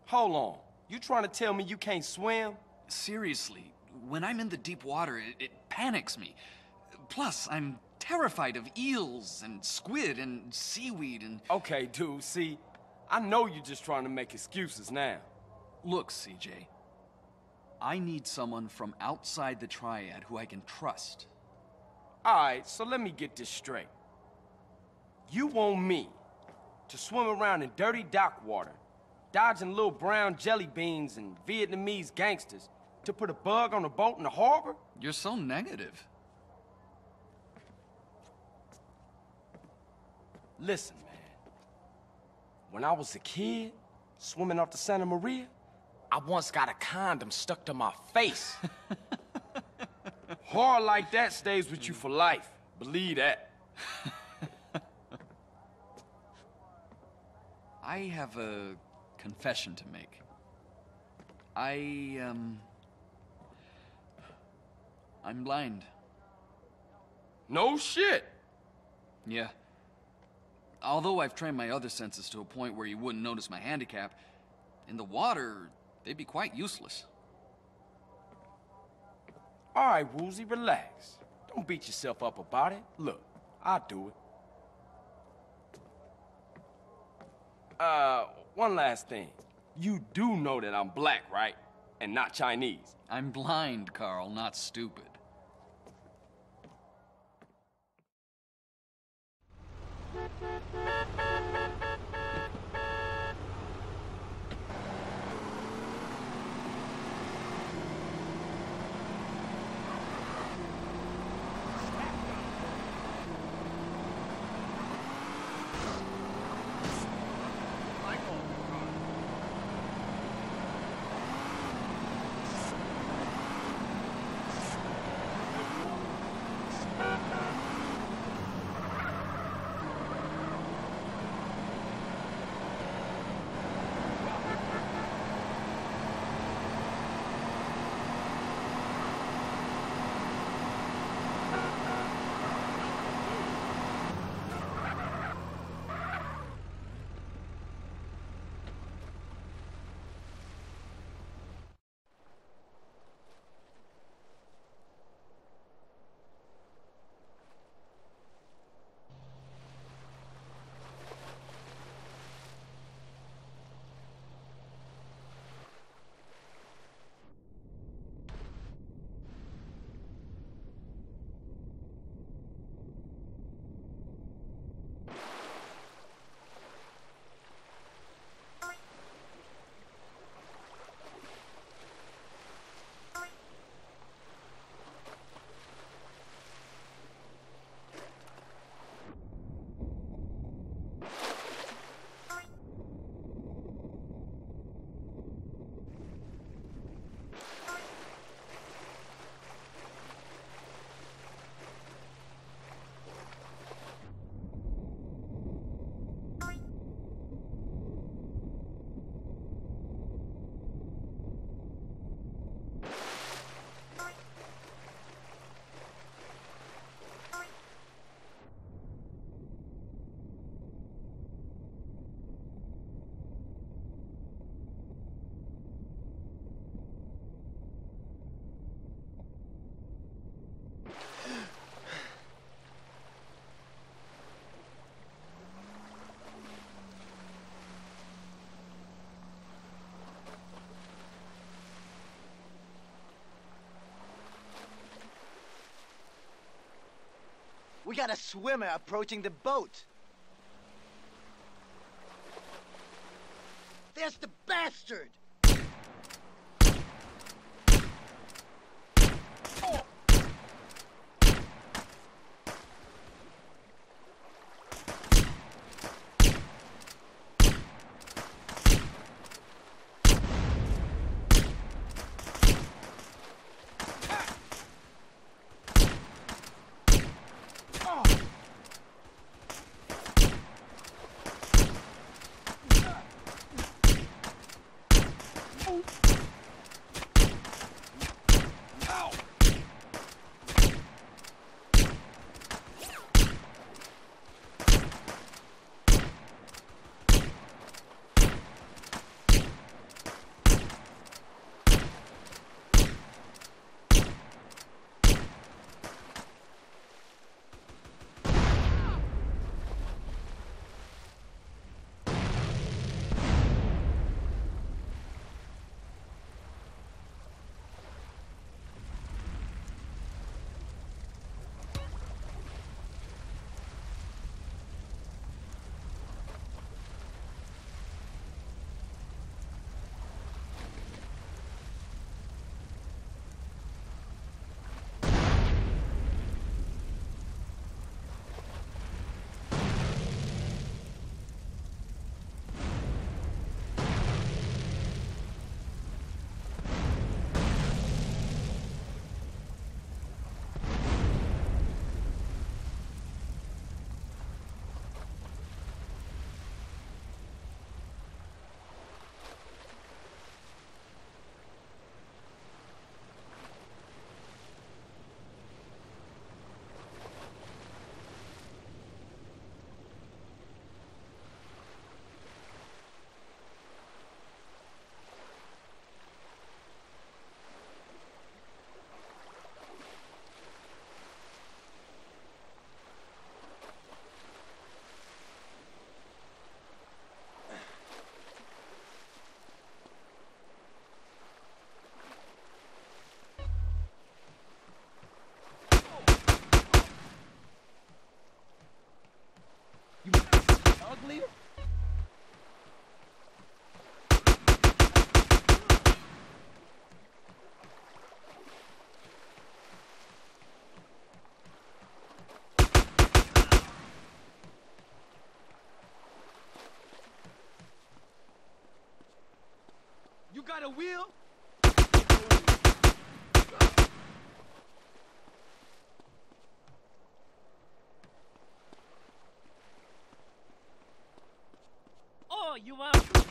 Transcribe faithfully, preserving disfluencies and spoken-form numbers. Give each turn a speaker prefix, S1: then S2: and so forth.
S1: Hold on. You trying to tell me you can't swim?
S2: Seriously, when I'm in the deep water, it, it panics me. Plus, I'm terrified of eels and squid and seaweed and...
S1: Okay, dude, see, I know you're just trying to make excuses now.
S2: Look, C J, I need someone from outside the Triad who I can trust.
S1: All right, so let me get this straight. You want me to swim around in dirty dock water, dodging little brown jelly beans and Vietnamese gangsters, to put a bug on a boat in the harbor?
S2: You're so negative.
S1: Listen, man. When I was a kid, swimming off the Santa Maria, I once got a condom stuck to my face. Horror like that stays with you for life. Believe that.
S2: I have a confession to make. I, um... I'm blind.
S1: No shit.
S2: Yeah. Although I've trained my other senses to a point where you wouldn't notice my handicap, in the water, they'd be quite useless.
S1: All right, Woozie, relax. Don't beat yourself up about it. Look, I'll do it. Uh, one last thing. You do know that I'm black, right? And not Chinese.
S2: I'm blind, Carl, not stupid.
S3: We got a swimmer approaching the boat. There's the bastard!
S1: got a wheel?
S4: Oh, you want...